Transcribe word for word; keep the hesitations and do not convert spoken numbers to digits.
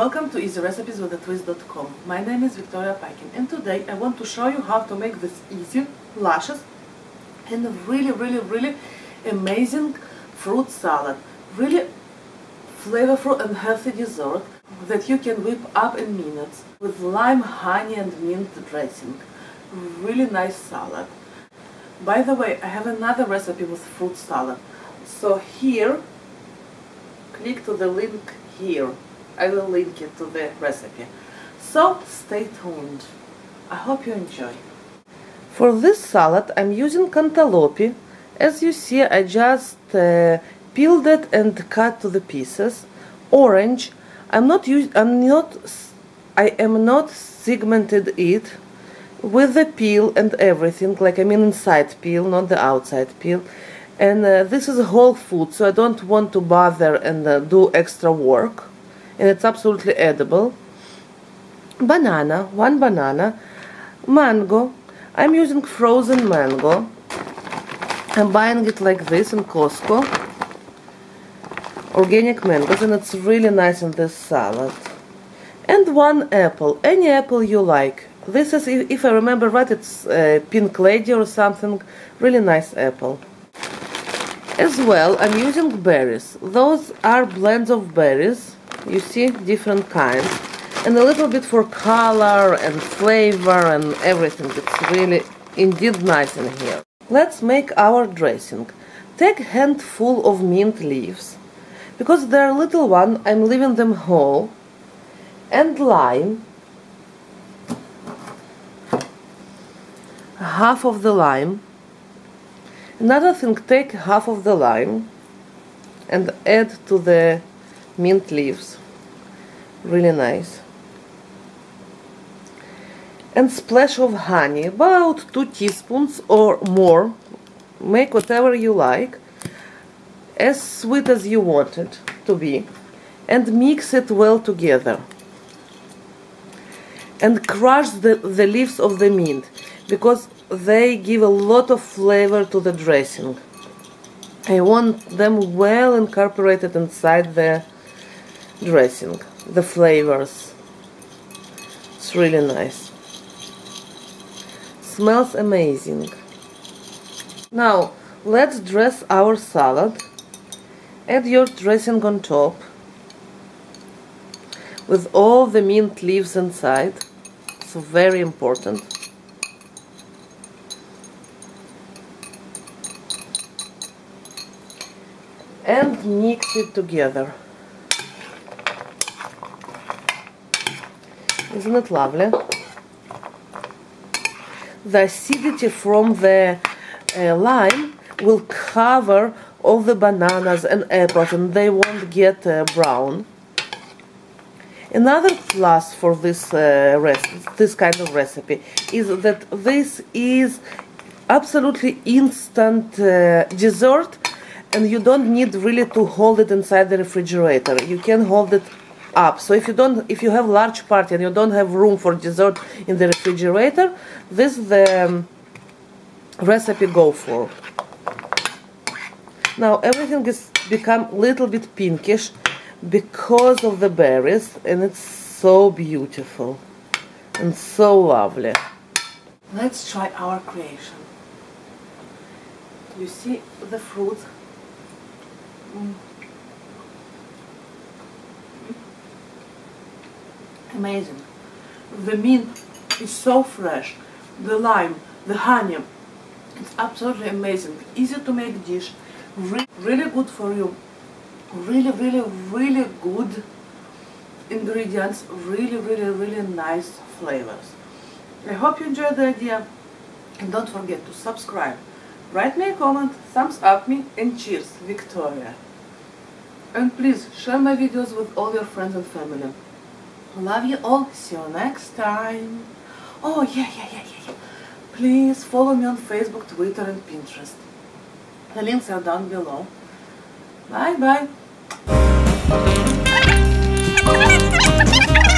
Welcome to easy recipes with a twist dot com. My name is Victoria Paikin, and today I want to show you how to make this easy, luscious and really really really amazing fruit salad. Really flavorful and healthy dessert that you can whip up in minutes with lime, honey and mint dressing. Really nice salad. By the way, I have another recipe with fruit salad. So here, click to the link here. I will link it to the recipe. So stay tuned. I hope you enjoy. For this salad I'm using cantaloupe. As you see, I just uh, peeled it and cut to the pieces. Orange, I'm not use, I'm not I am not segmented it with the peel and everything, like I mean inside peel, not the outside peel. And uh, this is a whole food, so I don't want to bother and uh, do extra work. And it's absolutely edible. Banana, one banana. Mango, I'm using frozen mango. I'm buying it like this in Costco. Organic mangoes, and it's really nice in this salad. And one apple, any apple you like. This is, if I remember right, it's uh, Pink Lady or something. Really nice apple. As well, I'm using berries. Those are blends of berries. You see, different kinds. And a little bit for color and flavor and everything. It's really indeed nice in here. Let's make our dressing. Take a handful of mint leaves. Because they're little one, I'm leaving them whole. And lime. Half of the lime. Another thing, take half of the lime and add to the mint leaves. Really nice. And splash of honey, about two teaspoons or more. Make whatever you like, as sweet as you want it to be, and mix it well together. And crush the, the leaves of the mint, because they give a lot of flavor to the dressing. I want them well incorporated inside the dressing, the flavors. It's really nice. Smells amazing. Now let's dress our salad. Add your dressing on top with all the mint leaves inside. It's very important. And mix it together. Isn't it lovely? The acidity from the uh, lime will cover all the bananas and apples, and they won't get uh, brown. Another plus for this uh, recipe, this kind of recipe, is that this is absolutely instant uh, dessert, and you don't need really to hold it inside the refrigerator. You can hold it up. So if you don't, if you have large party and you don't have room for dessert in the refrigerator, this is the um, recipe go for. Now everything is become a little bit pinkish because of the berries, and it's so beautiful and so lovely. Let's try our creation. You see the fruit. Mm. Amazing. The mint is so fresh. The lime, the honey, it's absolutely amazing. Easy to make dish. Re really good for you. Really, really, really good ingredients. Really, really, really nice flavors. I hope you enjoyed the idea. And don't forget to subscribe. Write me a comment, thumbs up me, and cheers, Victoria. And please share my videos with all your friends and family. Love you all. See you next time. Oh yeah, yeah, yeah, yeah, yeah. Please follow me on Facebook, Twitter and Pinterest. The links are down below. Bye bye.